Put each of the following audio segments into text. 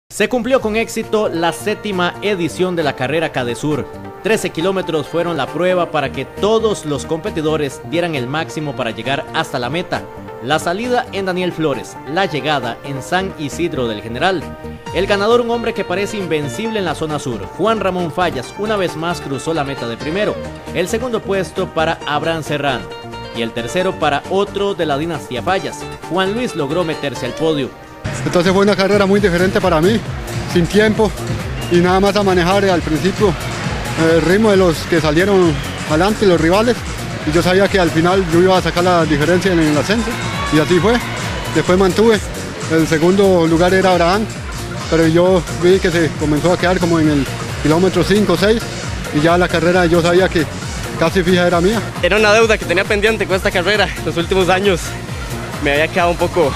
Se cumplió con éxito la 7ª edición de la carrera Cadesur. 13 kilómetros fueron la prueba para que todos los competidores dieran el máximo para llegar hasta la meta. La salida en Daniel Flores, la llegada en San Isidro del General. El ganador, un hombre que parece invencible en la zona sur, Juan Ramón Fallas, una vez más cruzó la meta de primero. El segundo puesto para Abraham Serrano y el tercero para otro de la dinastía Fallas. Juan Luis logró meterse al podio. Entonces fue una carrera muy diferente para mí, sin tiempo y nada más a manejar al principio el ritmo de los que salieron adelante, los rivales, y yo sabía que al final yo iba a sacar la diferencia en el ascenso y así fue. Después mantuve, el segundo lugar era Abraham, pero yo vi que se comenzó a quedar como en el kilómetro 5 o 6 y ya la carrera yo sabía que casi fija era mía. Era una deuda que tenía pendiente con esta carrera. Los últimos años me había quedado un poco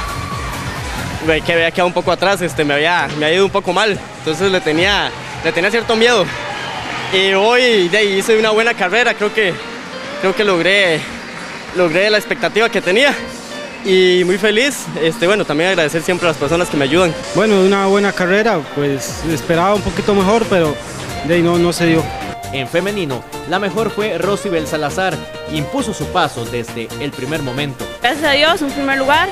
atrás, me había ido un poco mal, entonces le tenía cierto miedo. Y hoy hice una buena carrera, creo que logré la expectativa que tenía y muy feliz. Bueno, también agradecer siempre a las personas que me ayudan. Bueno, una buena carrera, pues esperaba un poquito mejor, pero no se dio. En femenino, la mejor fue Rosibel Salazar, impuso su paso desde el primer momento. Gracias a Dios, en primer lugar.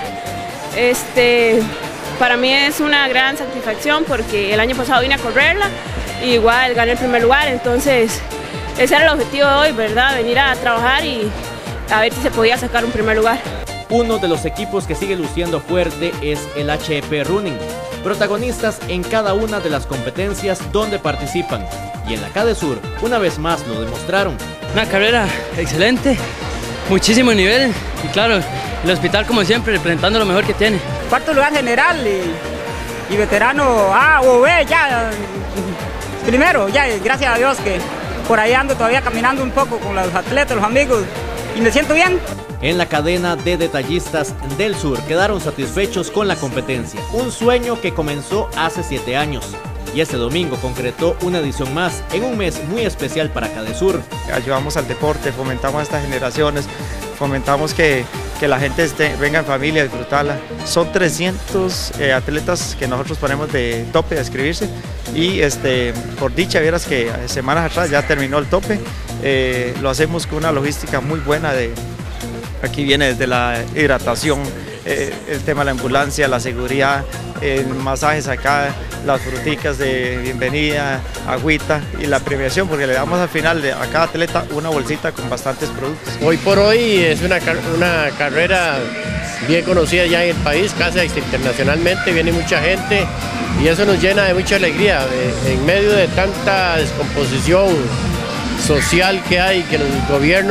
Para mí es una gran satisfacción porque el año pasado vine a correrla y igual gané el primer lugar, entonces ese era el objetivo de hoy, ¿verdad? Venir a trabajar y a ver si se podía sacar un primer lugar. Uno de los equipos que sigue luciendo fuerte es el HEP Running, protagonistas en cada una de las competencias donde participan, y en la Cadesur una vez más lo demostraron. Una carrera excelente, muchísimo nivel y claro, el hospital como siempre representando lo mejor que tiene. Cuarto lugar general y veterano A o B ya primero, ya gracias a Dios que por ahí ando todavía caminando un poco con los atletas, los amigos y me siento bien. En la cadena de detallistas del sur quedaron satisfechos con la competencia, un sueño que comenzó hace 7 años. Y este domingo concretó una edición más en un mes muy especial para Cadesur. Ayudamos al deporte, fomentamos a estas generaciones, fomentamos que la gente venga en familia a disfrutarla. Son 300 atletas que nosotros ponemos de tope a inscribirse y por dicha, vieras que semanas atrás ya terminó el tope. Lo hacemos con una logística muy buena. Aquí viene desde la hidratación, el tema de la ambulancia, la seguridad, masajes acá, las fruticas de bienvenida, agüita y la premiación, porque le damos al final a cada atleta una bolsita con bastantes productos. Hoy por hoy es una carrera bien conocida ya en el país, casi internacionalmente, viene mucha gente y eso nos llena de mucha alegría. En medio de tanta descomposición social que hay, que el gobierno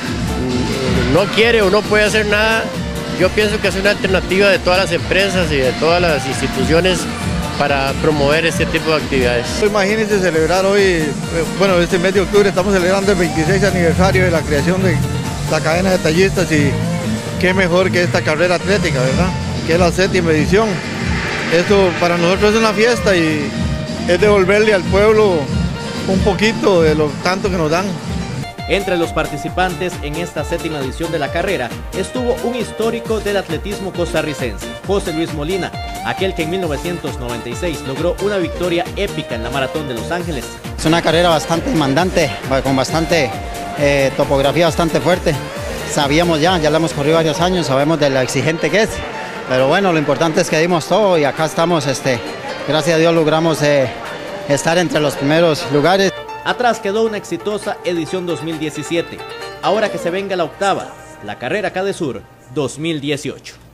no quiere o no puede hacer nada, yo pienso que es una alternativa de todas las empresas y de todas las instituciones para promover este tipo de actividades. Imagínense celebrar hoy, bueno, este mes de octubre estamos celebrando el 26 aniversario de la creación de la cadena de detallistas y qué mejor que esta carrera atlética, ¿verdad? Que es la 7ª edición. Esto para nosotros es una fiesta y es devolverle al pueblo un poquito de lo tanto que nos dan. Entre los participantes en esta 7ª edición de la carrera estuvo un histórico del atletismo costarricense, José Luis Molina, aquel que en 1996 logró una victoria épica en la Maratón de Los Ángeles. Es una carrera bastante demandante, con bastante topografía bastante fuerte. Sabíamos ya la hemos corrido varios años, sabemos de lo exigente que es, pero bueno, lo importante es que dimos todo y acá estamos, gracias a Dios logramos estar entre los primeros lugares. Atrás quedó una exitosa edición 2017. Ahora que se venga la 8ª, la carrera Cadesur 2018.